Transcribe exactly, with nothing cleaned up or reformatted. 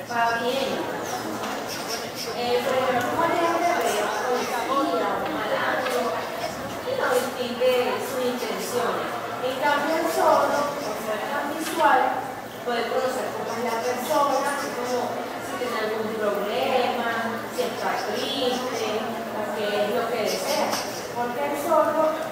va bien. Eh, por ejemplo, un agente ve policía o malandro y no distingue sus intenciones. En cambio, el sordo, por ser tan visual, puede conocer cómo es la persona, así como si tiene algún problema, si está triste, o qué es lo que desea. Porque el sordo